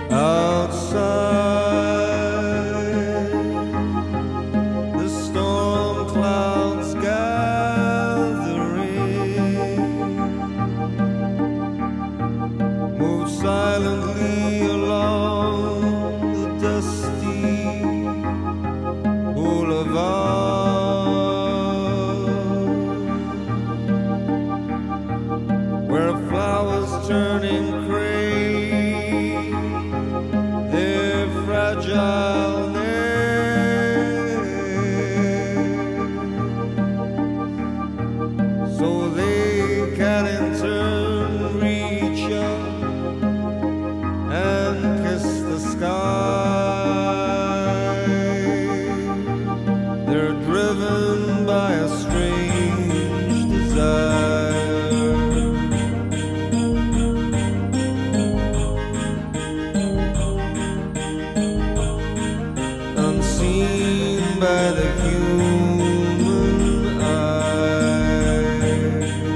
Outside, the storm clouds gathering move silently along the dusty boulevard, where flowers turning gray, their fragile necks, so they can in turn reach up and kiss the sky. They're driven by a strange desire, unseen by the human eye.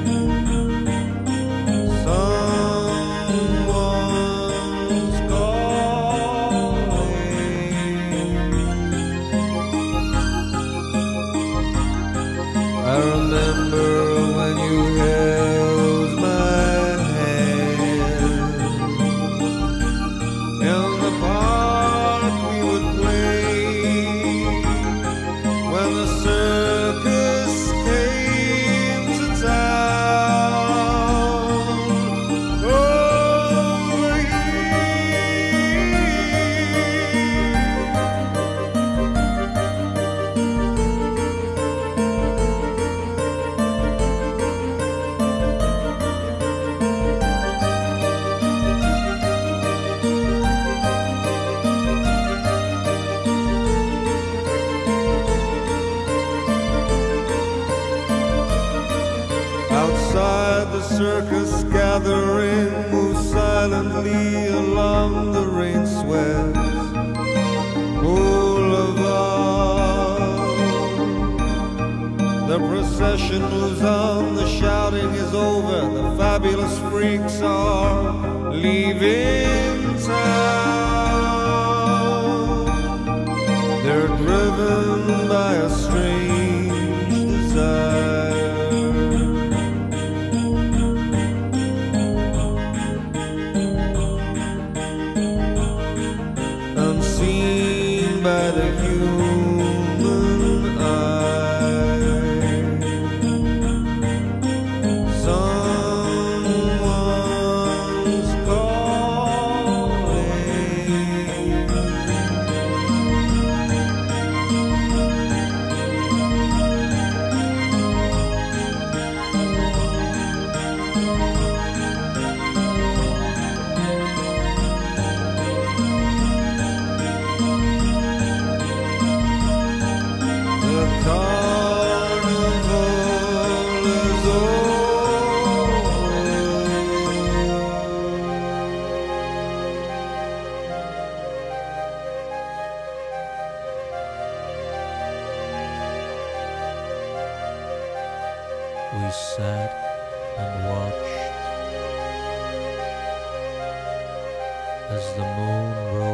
Someone's calling. I remember when you held my hand. In the park we would play when the circus came to town. Over outside, the circus gathering moves silently along the rain-swept boulevard. The procession moves on, the shouting is over, the fabulous freaks are leaving town. They're driven by a strange desire, unseen by the human eye. Someone's calling. The carnival is over. We sat and watched as the moon rose